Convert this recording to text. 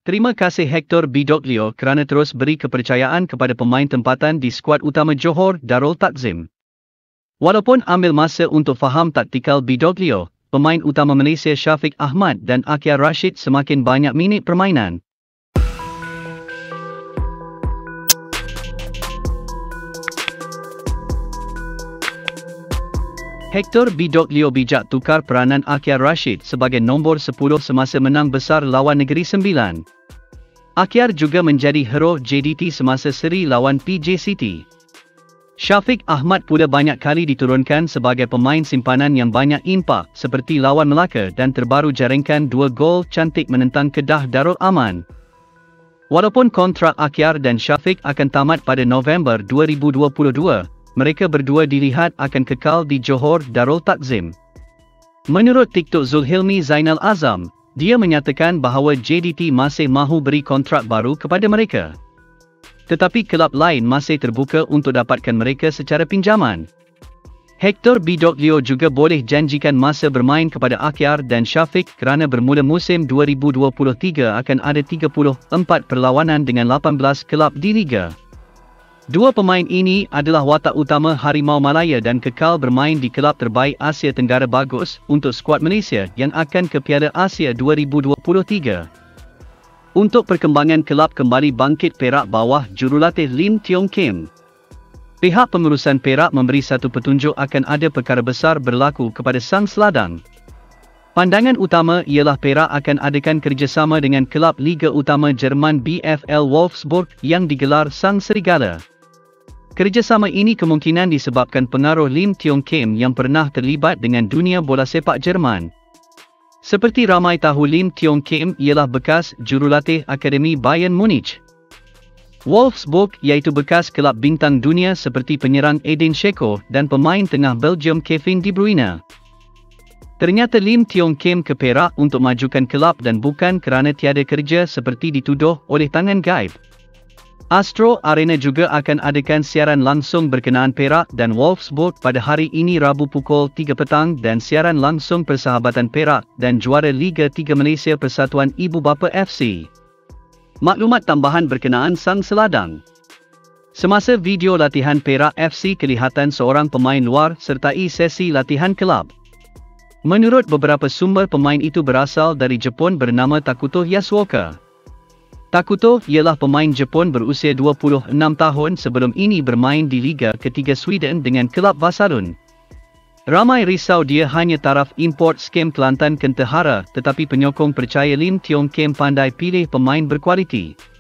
Terima kasih Hector Bidoglio kerana terus beri kepercayaan kepada pemain tempatan di skuad utama Johor Darul Takzim. Walaupun ambil masa untuk faham taktikal Bidoglio, pemain utama Malaysia Syafiq Ahmad dan Akyar Rashid semakin banyak minit permainan. Hector Bidoglio bijak tukar peranan Akyar Rashid sebagai nombor 10 semasa menang besar lawan Negeri Sembilan. Akyar juga menjadi hero JDT semasa seri lawan PJ City. Syafiq Ahmad pula banyak kali diturunkan sebagai pemain simpanan yang banyak impak seperti lawan Melaka dan terbaru jaringkan 2 gol cantik menentang Kedah Darul Aman. Walaupun kontrak Akyar dan Syafiq akan tamat pada November 2022, mereka berdua dilihat akan kekal di Johor Darul Takzim. Menurut TikTok Zulhilmi Zainal Azam, dia menyatakan bahawa JDT masih mahu beri kontrak baru kepada mereka. Tetapi kelab lain masih terbuka untuk dapatkan mereka secara pinjaman. Hector Bidoglio juga boleh janjikan masa bermain kepada Akyar dan Syafiq kerana bermula musim 2023 akan ada 34 perlawanan dengan 18 kelab di Liga. Dua pemain ini adalah watak utama Harimau Malaya dan kekal bermain di kelab terbaik Asia Tenggara bagus untuk skuad Malaysia yang akan ke Piala Asia 2023. Untuk perkembangan kelab kembali bangkit Perak bawah jurulatih Lim Tiong Kim. Pihak pengurusan Perak memberi satu petunjuk akan ada perkara besar berlaku kepada sang seladang. Pandangan utama ialah Perak akan adakan kerjasama dengan kelab Liga Utama Jerman BFL Wolfsburg yang digelar sang serigala. Kerjasama ini kemungkinan disebabkan pengaruh Lim Tiong Kim yang pernah terlibat dengan dunia bola sepak Jerman. Seperti ramai tahu, Lim Tiong Kim ialah bekas jurulatih Akademi Bayern Munich. Wolfsburg iaitu bekas kelab bintang dunia seperti penyerang Edin Dzeko dan pemain tengah Belgium Kevin De Bruyne. Ternyata Lim Tiong Kim ke Perak untuk majukan kelab dan bukan kerana tiada kerja seperti dituduh oleh tangan gaib. Astro Arena juga akan adakan siaran langsung berkenaan Perak dan Wolfsburg pada hari ini Rabu pukul 3 petang dan siaran langsung persahabatan Perak dan juara Liga 3 Malaysia Persatuan Ibu Bapa FC. Maklumat tambahan berkenaan sang seladang. Semasa video latihan Perak FC kelihatan seorang pemain luar sertai sesi latihan kelab. Menurut beberapa sumber, pemain itu berasal dari Jepun bernama Takuto Yasuoka. Takuto ialah pemain Jepun berusia 26 tahun sebelum ini bermain di Liga Ketiga Sweden dengan kelab Vasalund. Ramai risau dia hanya taraf import skem Kelantan Kentehara, tetapi penyokong percaya Lim Tiong Kim pandai pilih pemain berkualiti.